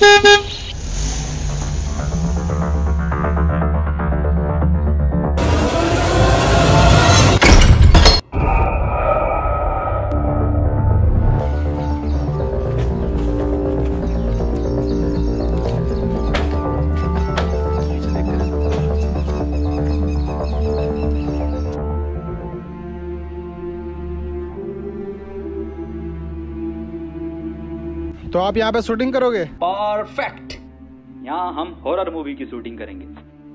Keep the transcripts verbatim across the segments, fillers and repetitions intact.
तो आप यहाँ पे शूटिंग करोगे? परफेक्ट। यहाँ हम हॉरर मूवी की शूटिंग करेंगे।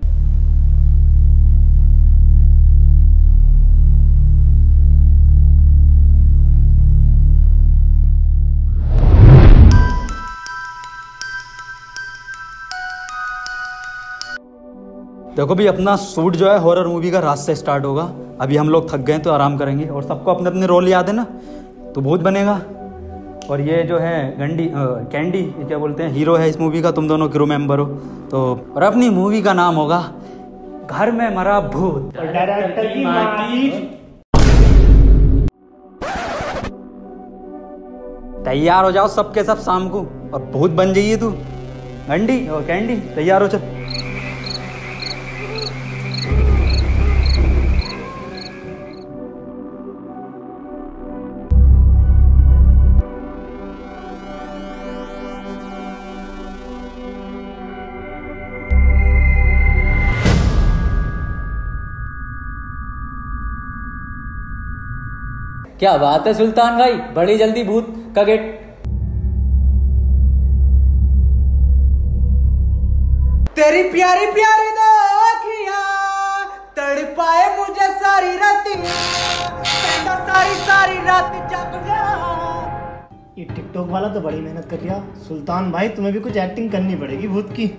देखो भी अपना शूट जो है हॉरर मूवी का रात से स्टार्ट होगा। अभी हम लोग थक गए तो आराम करेंगे और सबको अपने अपने रोल याद है ना, तो भूत बनेगा। और ये जो है गंडी आ, कैंडी ये क्या बोलते हैं, हीरो है इस मूवी का, तुम दोनों क्रू मेंबर हो। तो और अपनी मूवी का नाम होगा घर में मरा भूत। और डायरेक्टर की माटी। तैयार हो जाओ सबके सब शाम को और भूत बन जाइए तू। गंडी और कैंडी तैयार हो चल। क्या बात है सुल्तान भाई, बड़ी जल्दी भूत का गेट। तेरी प्यारी प्यारी दो आँखियां तड़पाए मुझे सारी रातियां, सारी सारी रात जग गया। ये टिकटॉक वाला तो बड़ी मेहनत कर रहा। सुल्तान भाई तुम्हें भी कुछ एक्टिंग करनी पड़ेगी भूत की।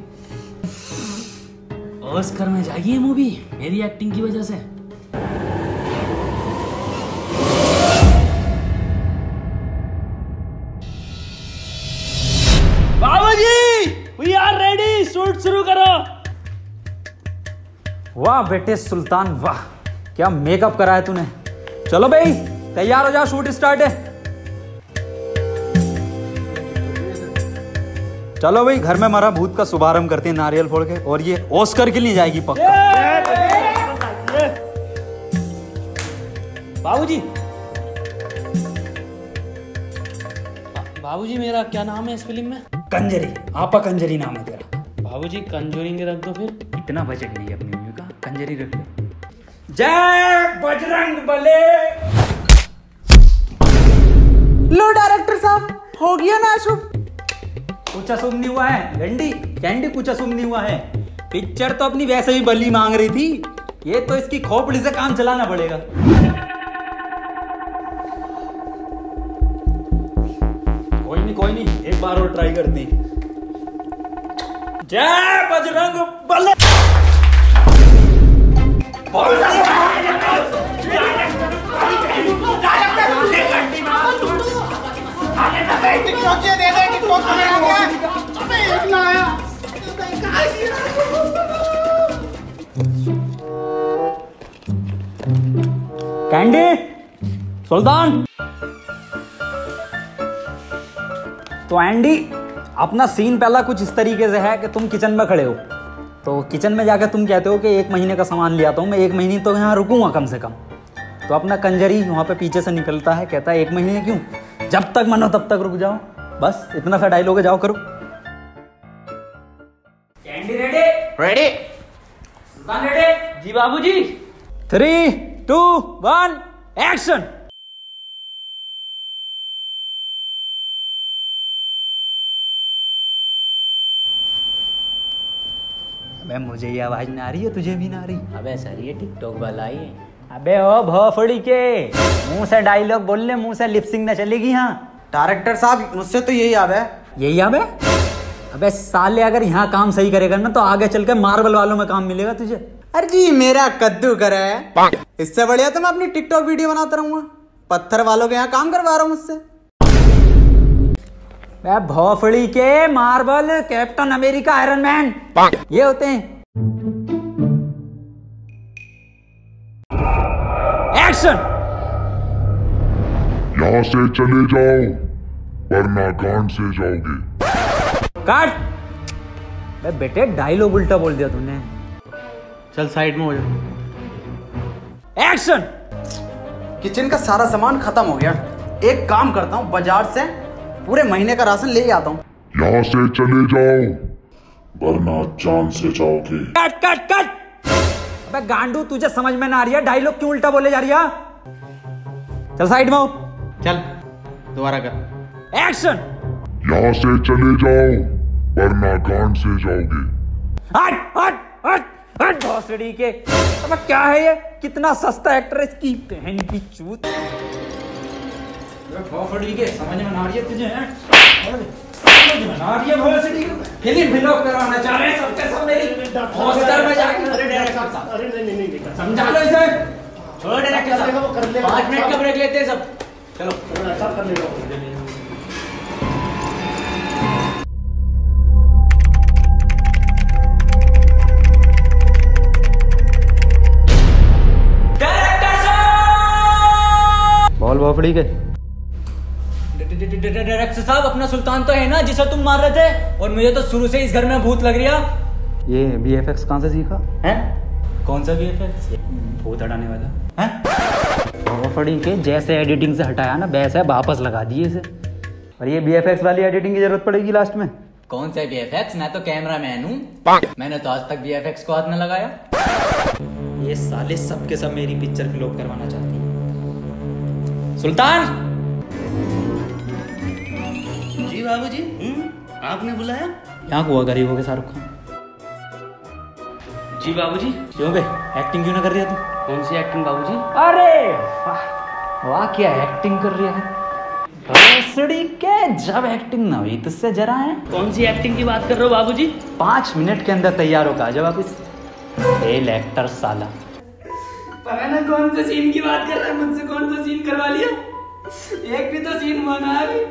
ऑस्कर में जाएगी ये मूवी मेरी एक्टिंग की वजह से। We are ready, शूट शुरू करो। वाह बेटे सुल्तान वाह, क्या मेकअप करा है तूने। चलो भाई तैयार हो जाओ, शूट स्टार्ट है। चलो भाई घर में मरा भूत का शुभारंभ करते हैं नारियल फोड़ के, और ये ऑस्कर के लिए जाएगी पक्का। बाबूजी बाबूजी मेरा क्या नाम है इस फिल्म में? कंजरी। आपा कंजरी नाम है तेरा। बाबूजी कंजूरिंग रख दो फिर। इतना बजट नहीं है अपनी मूवी का, कंजरी रख लो। जय बजरंग बले। लो डायरेक्टर साहब, हो गया ना शुभ? कुछ अशुभ नहीं हुआ है गंडी कैंडी, कुछ अशुभ नहीं हुआ है। पिक्चर तो अपनी वैसे ही बली मांग रही थी, ये तो इसकी खोपड़ी से काम चलाना पड़ेगा। कोई नहीं कोई नहीं, एक बार और ट्राई करते हैं। जय बजरंग बले। कैंडी सुल्तान। तो एंडी अपना सीन पहला कुछ इस तरीके से है कि तुम किचन में खड़े हो, तो किचन में जाकर तुम कहते हो कि एक महीने का सामान ले आता हूँ मैं, एक महीने तो यहाँ रुकूंगा कम से कम। तो अपना कंजरी वहाँ पे पीछे से निकलता है, कहता है एक महीने क्यों, जब तक मन हो तब तक रुक जाओ। बस इतना सा डायलॉग है, जाओ करो। Candy ready? Ready. Sultan ready? जी बाबूजी। Three two one action. अबे मुझे ये आवाज ना आ रही है, तुझे भी ना आ रही? अबे सर ये टिकटॉक वाला ही है। अबे ओ भोफड़ी के, मुंह से डायलॉग बोल ले, मुंह से लिपसिंग ना चलेगी। हाँ डायरेक्टर साहब मुझसे तो यही याद है। यही याद है? अबे साले अगर यहाँ काम सही करेगा ना तो आगे चल के मार्बल वालों में काम मिलेगा तुझे। अरे जी मेरा कद्दू कर है, इससे बढ़िया तो मैं अपनी टिकटॉक वीडियो बनाता रहूंगा। पत्थर वालों के यहाँ काम करवा रहा हूँ मुझसे। भोफड़ी के Marvel, captain America, iron man ये होते हैं। एक्शन। यहाँ से चले जाओ वरना गांड से जाओगे। काट। बे बेटे डायलॉग उल्टा बोल दिया तूने। चल साइड में हो जा। एक्शन। किचन का सारा सामान खत्म हो गया। एक काम करता हूँ, बाजार से पूरे महीने का राशन ले आता हूँ। यहाँ से चले जाओ वरना जान से जाओगे। Cut cut cut. अबे गांडू तुझे समझ में ना आ रही है, डायलॉग क्यों उल्टा बोले जा रही है? चल साइड में हो। चल दोबारा कर। एक्शन। यहाँ से चले जाओ वरना गांड से जाओगे। हट हट हट हट भोसड़ी के। अब क्या है ये? कितना सस्ता एक्टर है इसकी बहन की चूत। भोसड़ी के समझ में ना आ रही है तुझे? समझ में ना आ रही है भोसड़ी के? फिल्म फिल्म करवाना चाह रहे हैं सबके सब मेरी हॉस्टल में जाके। अरे डायरेक्टर साहब, अरे नहीं नहीं नहीं समझा लो इसे। छोड़ डायरेक्टर साहब, वो कर लेगा। पाँच मिनट का ब्रेक लेते हैं सब। चलो सब कर लेगा। बोल भोपड़ी के। डायरेक्टर साहब, अपना सुल्तान तो है ना जिसे तुम मार रहे थे, और मुझे तो शुरू से इस घर में भूत लग रहा। ये बी एफ एक्स कहाँ से सीखा है? कौन सा वी एफ एक्स? भूत हटाने वाला है। भोपड़ी के जैसे एडिटिंग से हटाया ना वैसे वापस लगा दिए इसे। और ये बी एफ एक्स वाली एडिटिंग की जरूरत पड़ेगी लास्ट में। कौन सा वी एफ एक्स? मैं तो कैमरा मैन हूँ, मैंने तो आज तक वी एफ एक्स को हाथ न लगाया। ये साले सब के सब मेरी पिक्चर फ्लॉप करवाना चाहती है। सुल्तान जी बाबूजी, आपने बुलाया? यहाँ हुआ गरीबों के शाहरुख खान। जी बाबूजी। क्यों बे एक्टिंग क्यों ना कर रही है तू? कौन सी एक्टिंग बाबूजी? अरे वाह वाह क्या एक्टिंग कर रही है भोसड़ी के। जब एक्टिंग ना हुई तुझसे जरा है। कौन सी एक्टिंग की बात कर रहे हो बाबूजी? पांच मिनट के अंदर तैयार होकर आ जा वापिस। फेल एक्टर साला। पता ना कौन से सीन की बात कर रहा है, मुझसे कौन सा सीन करवा लिया। एक भी तो सीन बना है।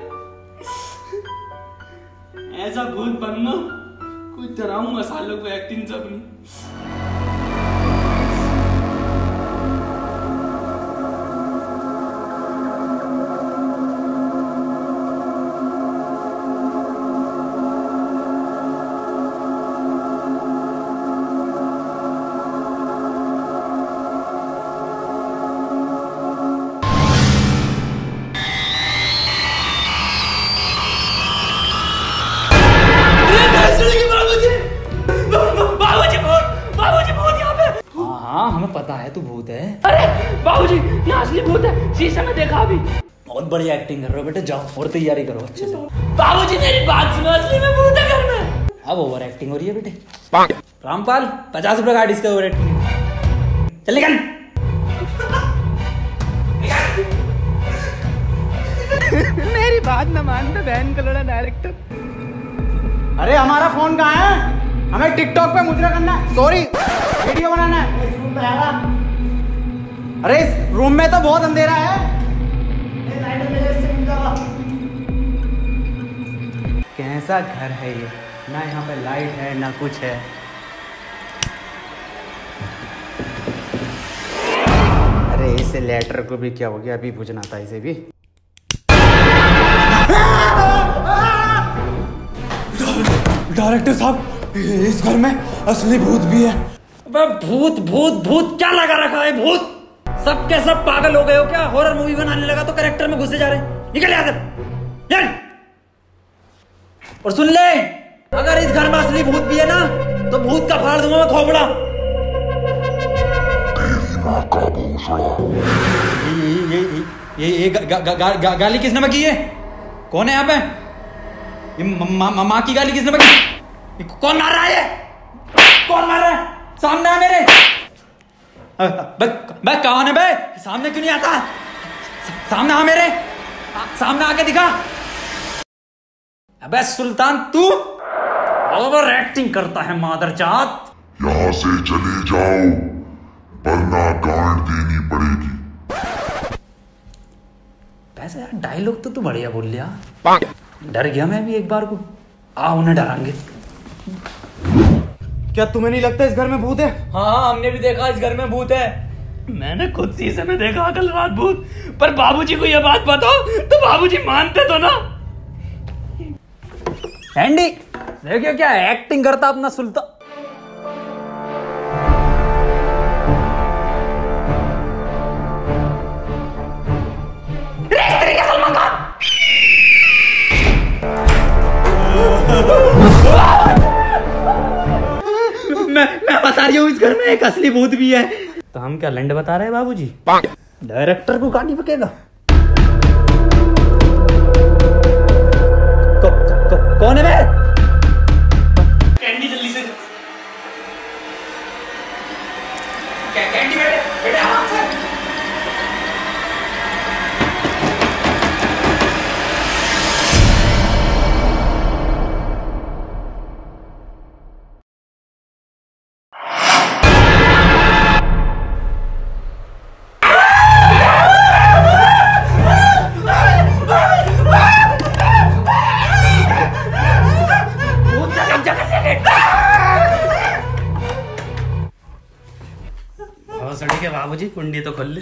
ऐसा भूत बनना कुछ डराऊंगा सालों को एक्टिंग से अपनी। हमें पता है तू भूत है। अरे बाबूजी, ये असली भूत है, शीशे में देखा अभी। बहुत बढ़िया एक्टिंग कर रहे हो बेटे, जाओ और तैयारी करो अच्छे से। बाबूजी मेरी बात सुनो, असली में भूत है घर में। अब ओवर एक्टिंग हो रही है बेटे। रामपाल पचास रुपए का इसका ओवर एक्टिंग। चल निकल। मेरी बात न मानते बहन का लड़ा डायरेक्टर। अरे हमारा फोन कहाँ है? हमें टिकटॉक पे मुजरा करना है, सॉरी वीडियो बनाना है। अरे इस रूम में तो बहुत अंधेरा है। कैसा घर है ये? ना यहाँ पे लाइट है ना कुछ है। अरे इसे लेटर को भी क्या हो गया, अभी पूछना था इसे भी। डायरेक्टर साहब इस घर में असली भूत भी है। भूत भूत भूत क्या लगा रखा है? भूत सबके सब पागल हो गए हो क्या? हॉरर मूवी बनाने लगा तो कैरेक्टर में घुसे जा रहे हैं। निकल यहाँ से। और सुन ले, अगर इस घर में असली भूत भी है ना तो भूत का फाड़ दूंगा मैं खोपड़ा। ये ये ये ये गा, गा, गा, गा, गाली किसने की है? कौन है यहाँ पे? ये माँ की गाली किसने की? कौन मार रहा है? कौन मार रहा है? सामने आ मेरे। बे कौन है बे? सामने क्यों नहीं आता? सामने आ मेरे, सामने आके दिखा। अबे सुल्तान तू ओवर एक्टिंग करता है मादरजात। यहाँ से चले जाओ वरना गांड देनी पड़ेगी। वैसे यार डायलॉग तो तू बढ़िया बोल लिया। डर गया मैं भी एक बार को। आ उन्हें डरांगे। क्या तुम्हें नहीं लगता इस घर में भूत है? हाँ हमने भी देखा इस घर में भूत है। मैंने खुद शीशे में देखा कल रात भूत। पर बाबूजी को यह बात बताओ तो बाबूजी मानते तो ना। एंडी देखिए क्या एक्टिंग करता अपना सुल्तान। मैं मैं बता रही हूँ इस घर में एक असली भूत भी है। तो हम क्या लंड बता रहे हैं बाबूजी? डायरेक्टर को गाली बकेगा। को, को, कौन है बे? कैंडी जल्दी से। कैंडी बेटे बेटे आराम से। बाबूजी कुंडी तो खोल ले।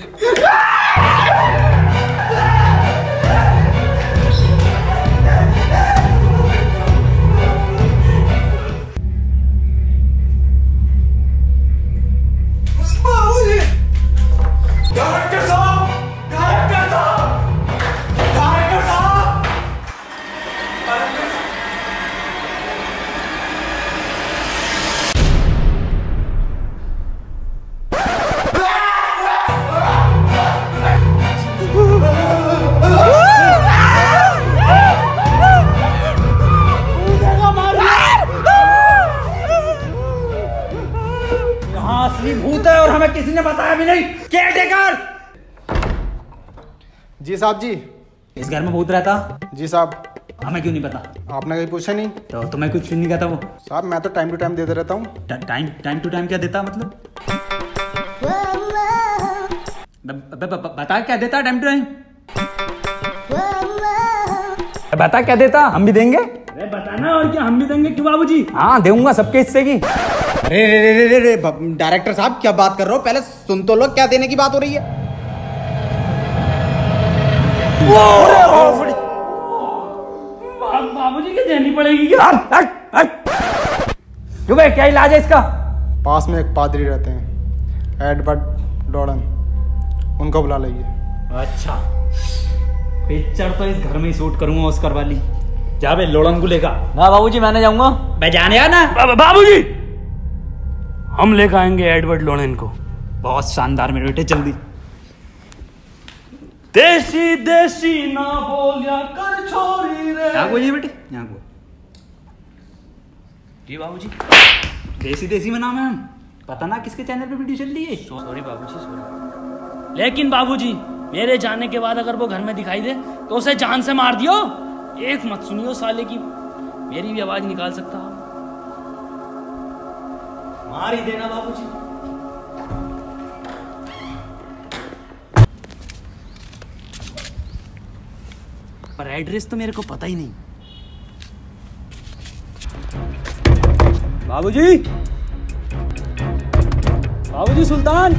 भूत है और हमें किसी ने बताया भी नहीं। केयरटेकर। जी साहब जी। इस घर में भूत रहता? जी साहब। हमें क्यों नहीं पता? आपने कहीं पूछा नहीं तो तुम्हें कुछ नहीं कहता वो? साहब मैं तो टाइम टू टाइम देते रहता हूँ। टाइम टाइम टू टाइम क्या देता मतलब? बता क्या देता टाइम टू टाइम? बता क्या देता, हम भी देंगे। अरे बताना और क्या, हम भी देंगे क्यों बाबूजी? हाँ दूंगा सबके हिस्से की। अरे रे रे रे रे डायरेक्टर साहब क्या बात कर रहे हो? पहले सुन तो लो, क्या देने की बात हो रही है? बाबूजी की देनी पड़ेगी क्या? क्यों भाई क्या इलाज है इसका? पास में एक पादरी रहते हैं, एडवर्ड डॉलन, उनको बुला लीजिए। अच्छा पिक्चर तो इस घर में ही शूट करूंगा ऑस्कर वाली। जा बे लोड़न को लेकर। ना बाबूजी मैं नहीं जाऊंगा। मैं जाने आना। बाबूजी हम लेकर आएंगे एडवर्ड लोनेन को। बहुत शानदार मेरे बेटे, जल्दी। देसी देसी ना बोलिया कर छोरी रे। यहाँ बोलिए बेटे, यहाँ को। जी बाबूजी देसी देसी में नाम है। पता ना किसके चैनल पे वीडियो चल रही है। सॉरी बाबूजी सॉरी। लेकिन बाबूजी मेरे जाने के बाद अगर वो घर में दिखाई दे तो उसे जान से मार दियो। एक मत सुनियो साले की, मेरी भी आवाज निकाल सकता है। मार ही देना बाबूजी। पर एड्रेस तो मेरे को पता ही नहीं। बाबूजी बाबूजी सुल्तान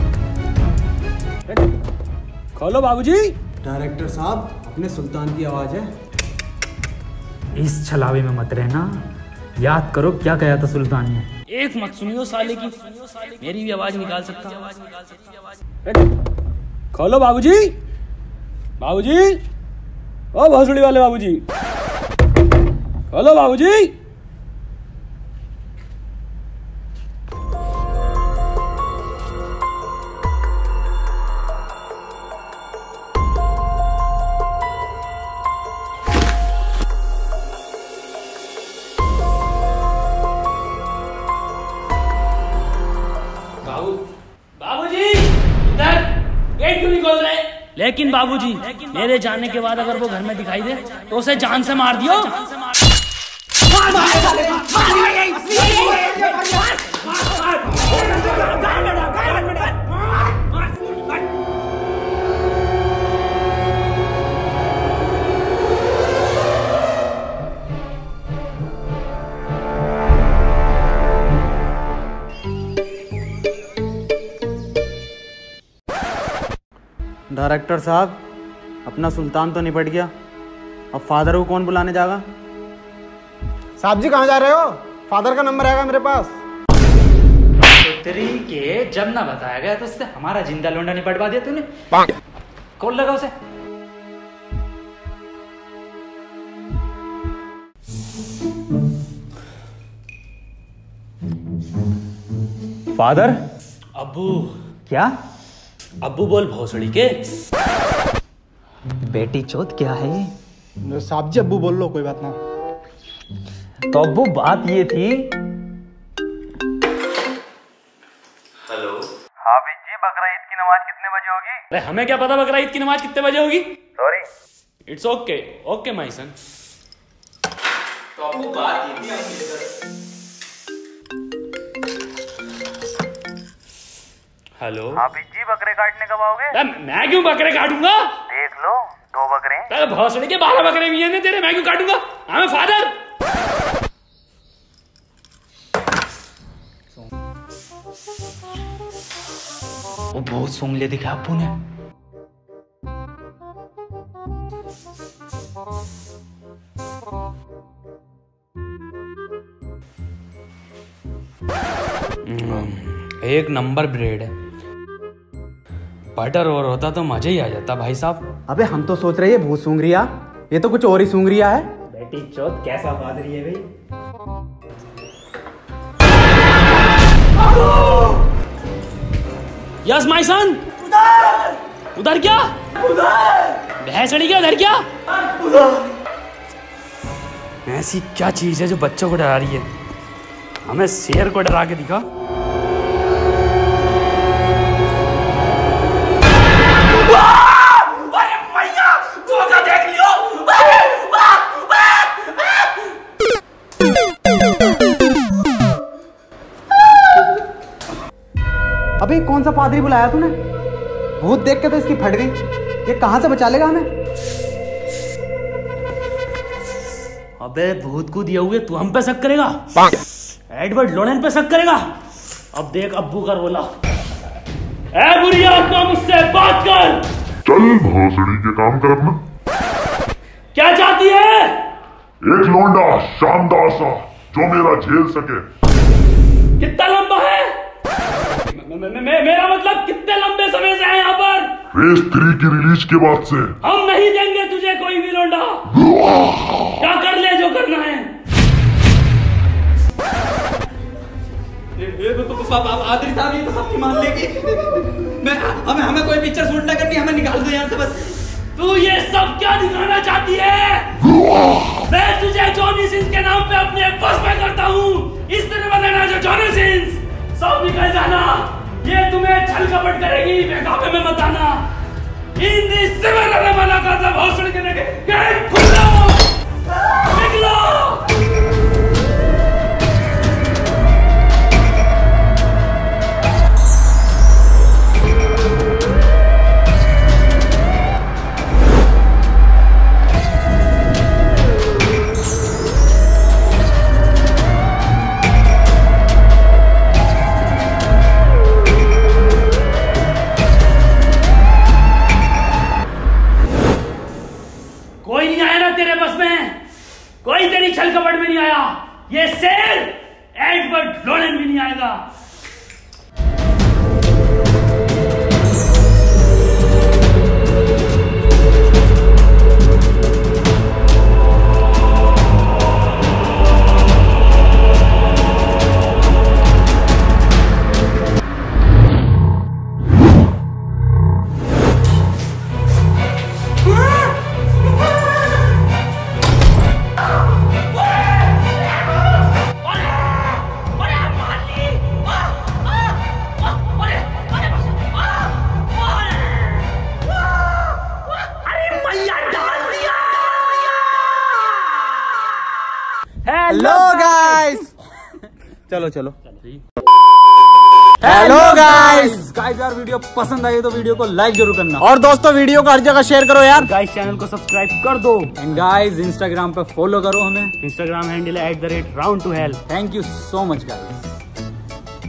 खोलो बाबूजी। डायरेक्टर साहब अपने सुल्तान की आवाज है। इस छलावे में मत रहना, याद करो क्या कहा था सुल्तान ने। एक मत सुनियो साले की, मेरी भी आवाज निकाल सकता है। खोलो बाबूजी। बाबूजी ओ भोसड़ी वाले बाबूजी खोलो बाबूजी। लेकिन बाबूजी मेरे जाने के बाद अगर वो घर में दिखाई दे तो उसे जान से मार दियो। डायरेक्टर साहब अपना सुल्तान तो निपट गया, अब फादर को कौन बुलाने जाएगा? साहब जी कहाँ जा रहे हो? फादर का नंबर आएगा मेरे पास। पुत्री के जब ना बताया गया तो उससे हमारा जिंदा लोंडा नहीं पटवा दिया तूने। कॉल लगा उसे। फादर। अब्बू। क्या? अब्बू बोल भोसड़ी के। बेटी चौथ क्या है ये? साहब जी अब्बू बोल लो, कोई बात ना। तो अब्बू बात ये थी। हेलो। हाँ जी, बकरा ईद की नमाज कितने बजे होगी? अरे हमें क्या पता बकरा ईद की नमाज कितने बजे होगी? Sorry. It's okay okay my son. तो अब्बू बात ये थी हम हेलो। हाँ जी, बकरे काटने कब आओगे? मैं क्यों बकरे काटूंगा? देख लो, दो बकरे। अरे भोसड़ी के बारह बकरे भी हैं तेरे, मैं क्यों काटूंगा? हाँ मैं फादर। वो बहुत सूंघले दिखा अब्बू ने। एक नंबर ब्रेड है, बटर और होता तो मजा ही आ जाता भाई साहब। अबे हम तो सोच रहे हैं भूत सूंघ रिया, ये तो कुछ और ही सूंघ रिया है। बेटी चौथ कैसा पादरी है भाई। Yes my son. उधर उधर क्या? उधर भैंसड़ी क्या? उधर क्या? उधर ऐसी क्या चीज है जो बच्चों को डरा रही है? हमें शेर को डरा के दिखा। अबे कौन सा पादरी बुलाया तूने? भूत देख के तो इसकी फट गई। ये कहां से बचा लेगा हमें? अबे भूत को दिए हुए तू हम पे शक करेगा? एडवर्ड लोरेन पे शक करेगा? अब देख अब्बू का रोला। ए बुरी आत्मा, मुझसे बात कर। चल भोसड़ी के काम कर अपना। क्या चाहती है? एक लौंडा शानदार सा जो मेरा झेल सके। कितना लंबा है? मे, मे, मे, मेरा मतलब कितने लंबे समय से है यहाँ पर? रेस थ्री की रिलीज के बाद से। हम नहीं देंगे तुझे कोई भी लौंडा। क्या कर ले जो करना है। आदरी साहब ये तो सबकी मान लेगी। मैं हमें हमें कोई पिक्चर शूट ना करनी, हमें निकाल दो यहाँ से बस। तू ये सब क्या दिखाना चाहती है? मैं तुझे जॉनी सिंस के नाम पे अपने बस में करता हूँ। इस तरह बताना जो जॉनी सिंस सब निकल जाना। ये तुम्हें छल कपट करेगी, बेकाबे में मत आना। इन दिस सिमिलर मना का सब हॉस्टल के देखे गेट खुलो, निकलो। कोई नहीं आया ना तेरे बस में, कोई तेरी छल कपट में नहीं आया। ये शेर एडवर्ड लोरेन भी नहीं आएगा। हेलो गाइस, चलो चलो। हेलो गाइस गाइस यार वीडियो पसंद आई तो वीडियो को लाइक जरूर करना, और दोस्तों वीडियो को हर जगह शेयर करो यार। गाइस चैनल को सब्सक्राइब कर दो। एंड गाइस इंस्टाग्राम पे फॉलो करो हमें। इंस्टाग्राम हैंडल है at the rate round to hell. Thank you so much guys.